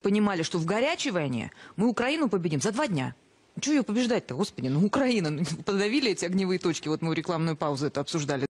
понимали, что в горячей войне мы Украину победим за 2 дня. Чего ее побеждать-то, господи, ну Украина, подавили эти огневые точки, вот мы рекламную паузу это обсуждали.